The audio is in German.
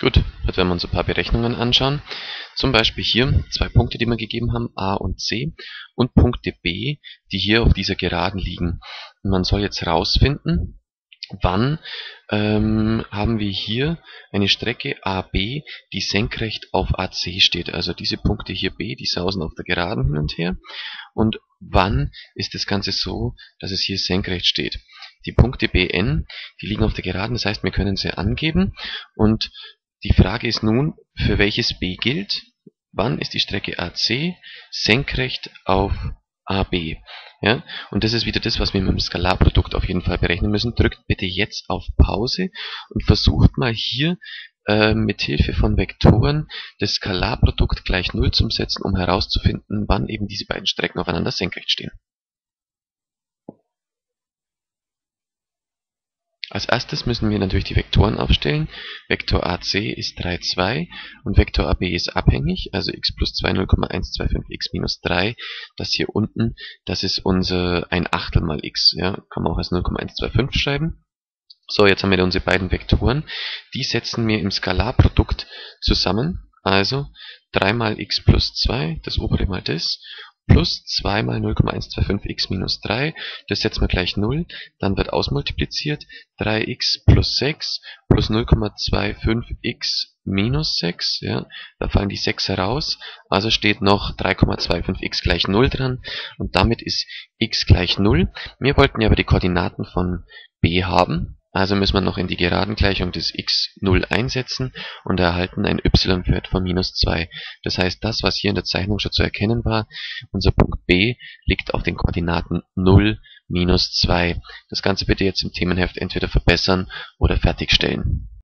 Gut, jetzt werden wir uns ein paar Berechnungen anschauen. Zum Beispiel hier zwei Punkte, die wir gegeben haben, A und C, und Punkte B, die hier auf dieser Geraden liegen. Und man soll jetzt herausfinden, wann haben wir hier eine Strecke AB, die senkrecht auf AC steht. Also diese Punkte hier B, die sausen auf der Geraden hin und her. Und wann ist das Ganze so, dass es hier senkrecht steht? Die Punkte BN, die liegen auf der Geraden, das heißt, wir können sie angeben. Und die Frage ist nun, für welches B gilt, wann ist die Strecke AC senkrecht auf AB? Ja, und das ist wieder das, was wir mit dem Skalarprodukt auf jeden Fall berechnen müssen. Drückt bitte jetzt auf Pause und versucht mal hier mit Hilfe von Vektoren das Skalarprodukt gleich 0 zu setzen, um herauszufinden, wann eben diese beiden Strecken aufeinander senkrecht stehen. Als erstes müssen wir natürlich die Vektoren aufstellen. Vektor AC ist 3, 2 und Vektor AB ist abhängig, also x plus 2 0,125 x minus 3. Das hier unten, das ist unser 1/8 mal x, ja, kann man auch als 0,125 schreiben. So, jetzt haben wir unsere beiden Vektoren. Die setzen wir im Skalarprodukt zusammen. Also 3 mal x plus 2, das obere mal das, plus 2 mal 0,125 x minus 3, das setzen wir gleich 0, dann wird ausmultipliziert, 3x plus 6 plus 0,25 x minus 6, ja, da fallen die 6 heraus, also steht noch 3,25 x gleich 0 dran und damit ist x gleich 0. Wir wollten ja aber die Koordinaten von B haben. Also müssen wir noch in die Geradengleichung des x 0 einsetzen und erhalten einen y-Wert von minus 2. Das heißt, das, was hier in der Zeichnung schon zu erkennen war, unser Punkt B liegt auf den Koordinaten 0, minus 2. Das Ganze bitte jetzt im Themenheft entweder verbessern oder fertigstellen.